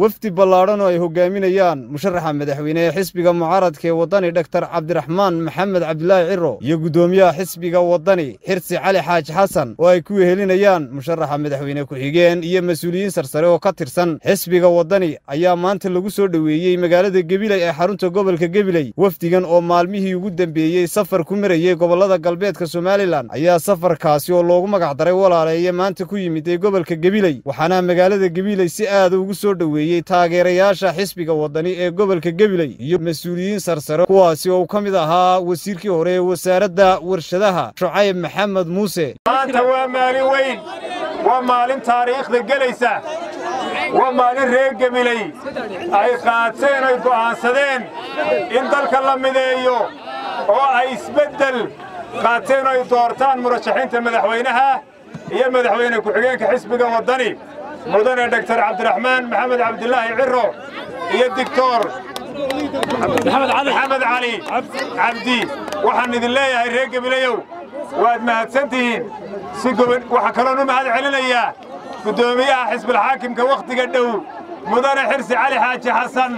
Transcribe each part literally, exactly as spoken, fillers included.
wafdi ballaaran oo ay hogaaminayaan musharaxa madaxweynaha xisbiga mucaaradka ee wadani Dr Cabdiraxmaan Maxamed Cabdilaahi Ciro iyo gudoomiyaha xisbiga wadani Xirsi Cali Xaaji Xasan oo ay ku wehelinayaan musharaxa madaxweyne ku xigeen iyo mas'uuliyiin sarsare oo ka tirsan xisbiga wadani ayaa maanta lagu soo dhaweeyay magaalada Gabiley ee xarunta gobolka Gabiley. wafdigan oo maalmihii ugu dambeeyay safar ku marayay gobolada galbeedka Soomaaliland ayaa safarkaasi oo loogu magac daray walaaleeye maanta ku yimid ee gobolka Gabiley, waxaana magaalada Gabiley si aad ugu soo dhaweeyay taageerayaasha xisbiga wadani ee gobolka Gabiley iyo mas'uuliyiin sarsare kuwaasi oo ka mid ahaa wasiirkii hore ee wasaaradda warshadaha Shucayb Maxamed Muuse. maanta waa maalin weyn, waa maalin taariikhda gelaysa, waa maalin reer Gabiley ay qaateen ay go'aansadeen in dalka la mideeyo oo ay isbeddel qaateen ay doortaan murashaxiinta madaxweynaha iyo madaxweyne ku xigeenka xisbiga wadani mudane Dr Cabdiraxmaan Maxamed Cabdilaahi Ciro iyo Dr محمد علي عبدي waxaan idin leeyahay reer Gabileeyow waad mahadsantihiin si goban waxa kale oo mahad celinayaa gudoomiyaha xisbiga xaakimka waqtiga dhow mudane Xirsi Cali Xaaji Xasan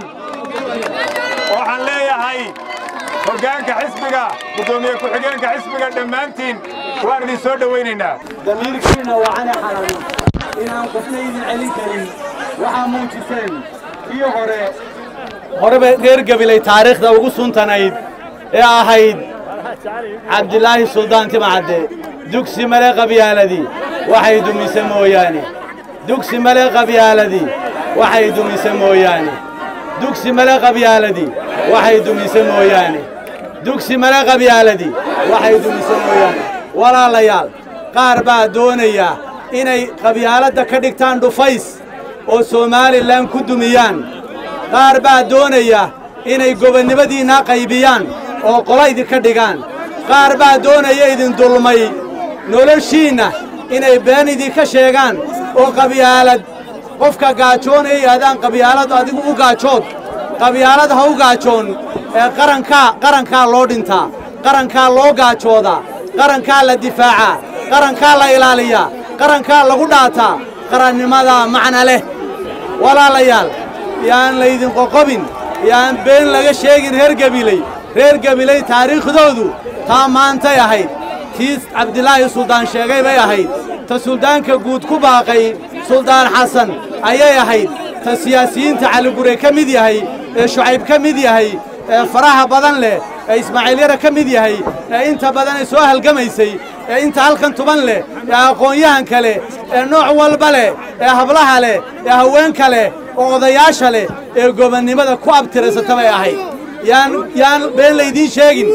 waxaan leeyahay hoggaanka xisbiga gudoomiyaha ku xigeenka xisbiga dhamaantiin waan idin soo dhaweynaynaa damiirkiina waxaan xarayn inaan qofnayn celin karin waxa muujiseen iyo hore horeba reer Gabiley taariikhda ugu suntanayd ee ahayd Cabdilaahi Suldaan Timacade dugsi male qabyaaladii waxay dumisay mooyaane dugsi male qabyaaladii waxay dumisay mooyaane dugsi male qabyaaladii waxay dumisay mooyaane dugsi male qabyaaladii waxay dumisay mooyaane walaalayaal qaar baa doonaya inay qabyaaladda ka dhigtaan dhufays oo Soomaaliland ku dumiyaan qaar baa doonaya inay gobonnimadiina qaybiyaan oo qolaydi ka dhigaan qaar baa doonaya idin dulmay noloshiina inay beenidii ka sheegaan oo qabyaalad qofka gaajoonay yaadaan qabyaalad adigu u gaajood qabyaalad ha u gaajoon ee qaranka qaranka loo dhintaa qaranka loo gaajooda qaranka la difaaca qaranka la ilaaliya qaranka lagu dhaata qarannimada macna leh walaalayaal yaan laydin qoqobin yaan been laga sheegin reer Gabiley reer Gabiley taariikhdoodu taa maantay ahayd tii Cabdilaahi Suldaan sheegay bay ahayd ta suldaanka guud ku baaqay Suldaan Xasan ayay ahayd ta siyaasiyiinta Cali Gure ka mid yahay ee Shucayb ka mid yahay ee faraha badan leh ee Ismaaciil Yara ka mid yahay ee inta badan ay soo halgamaysay ee inta halkan tuban leh ee aqoon-yahan kale ee nooc walba leh ee hablaha leh ee haweenka leh oo odayaasha leh ee gobonnimada ku abtirsata bay ahayd yaan yaan been laydin sheegin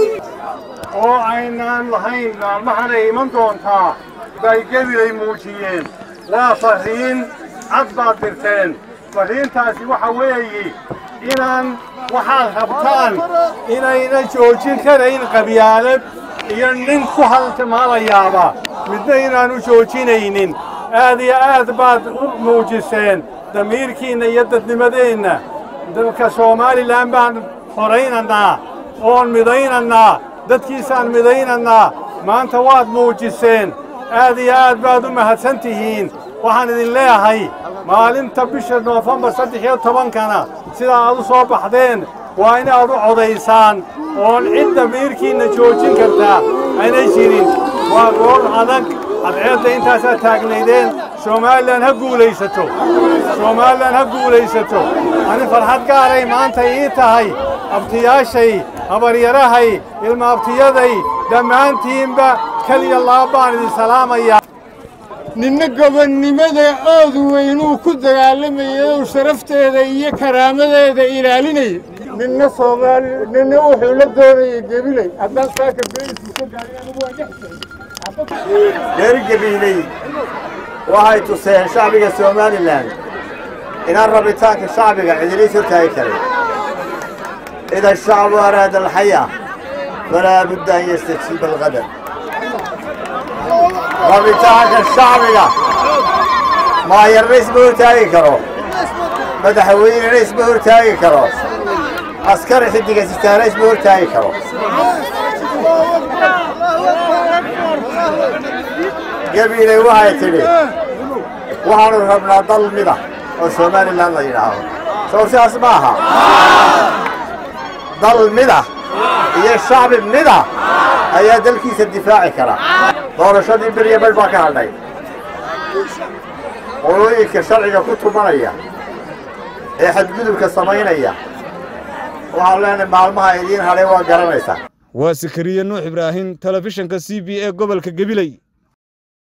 oo aynaan lahayn maalmahan ay iman doontaa bay Gabiley muujiyeen waa fariin cad baad dirteen fariintaasi waxa weeye inaan waxaad rabtaan inayna joojin karayn qabyaalad iyo nin ku halmaalayaaba midna inaanu joojinaynin aad iyo aad baad u muujiseen damiirkiina iyo dadnimadeenna dalka Soomaaliland baan xoreynanaa oon midaynanaa dadkiisaan midaynanaa maanta waad muujiseen aad iyo aad baad u mahadsantihiin waxaan idin leeyahay maalinta bisha Noofambar saddex iyo tobankana sidaa aad u soo baxdeen waa inaad u codaysaan oon cid damiirkiina joojin kartaa aanay jirin waa goor adag adceedda intaasaa taagnaydeen Soomaaliland ha guulaysato Soomaaliland ha guulaysato ani farxad gaaray maanta ii tahay abtiyaashay habaryarahay ilma abtiyaday dhammaantiinba kaliya laabaan idin salaamaya ninna gobonnimada aad weyn uu ku dagaalamayay oo sharafteeda iyo karaamadeeda ilaalinay ninna Soomaali ninna wuxuu la doonayay Gabiley haddaan saaka beesku ka gaariyaan waa dhexsan reer Gabiley waxay tuseen shacbiga Soomaaliland inaan rabitaanka shacbiga cidiliisa tahay kale إذا الشعب أراد الحياة فلا بد أن يستجيب الغدر ربطاك الشعب ما يرئيس بورتاي كرو مدحوين رئيس بورتاي كرو عسكري حديقة ستاريس بورتاي كرو قبيلة وهاي تلي وحنو ربنا ضل مده وسومالي لا الله يرعاه سوسياس معها ضل مدة هي الشعب مدة هي دلكيس الدفاع كرا دور شدي بريه بالباكا علي ولويك شرعي كتب مريا إيه حد قدر كسمينيا وعلنا معلومها يدين هذي وقرنيسا وسكرية نوح إبراهيم تلفزيون كسي بي إيه قبل كجبلي.